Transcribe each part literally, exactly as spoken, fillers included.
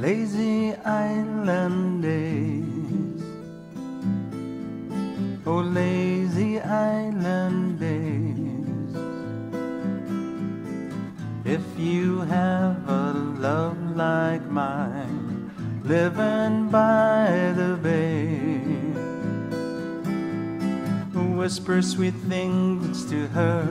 lazy island days, oh lazy island days. If you have a love like mine, living by the bay, whisper sweet things to her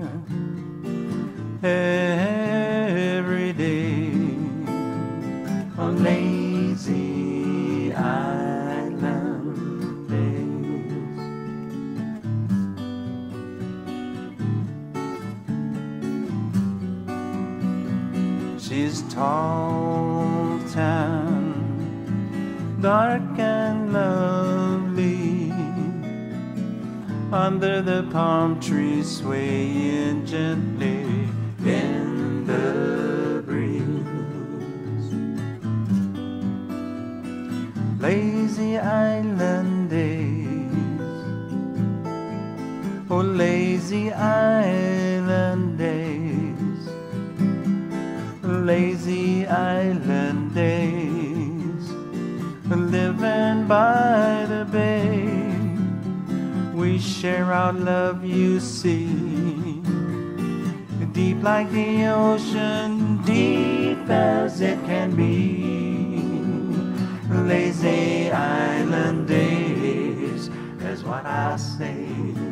every day. On lazy island days, she's tall, tan, dark and lovely, under the palm trees swaying gently in the breeze. Lazy island days, oh lazy island days, lazy island days, living by the bay. We share our love, you see, deep like the ocean, deep as it can be. Lazy island days is what I say.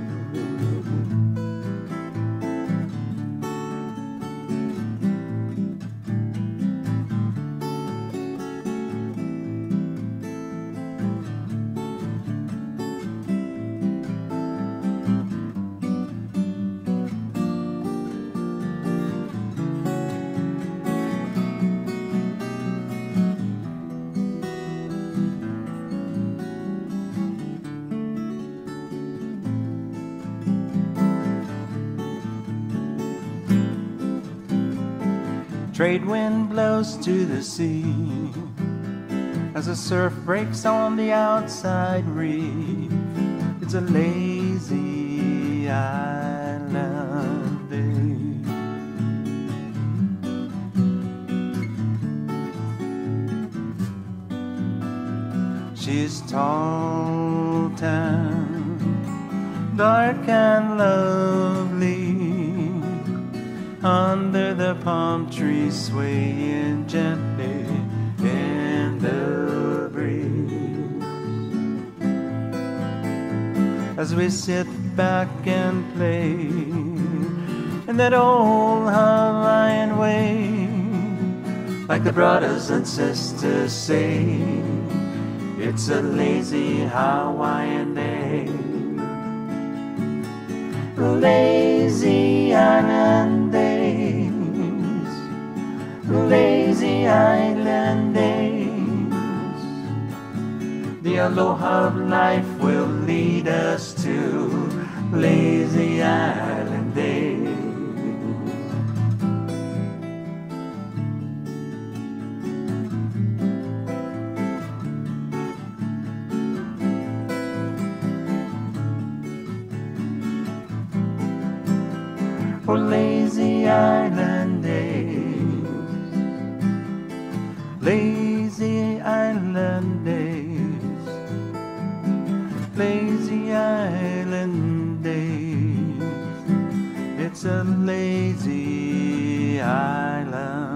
Trade wind blows to the sea as the surf breaks on the outside reef. It's a lazy island day. She's tall, tan, dark and lovely, under the palm trees swaying gently in the breeze. As we sit back and play in that old Hawaiian way, like the brothers and sisters say, it's a lazy Hawaiian day. Lazy island days, lazy island days. The aloha of life will lead us to lazy island days. For lazy island days, lazy island days, lazy island days. It's a lazy island.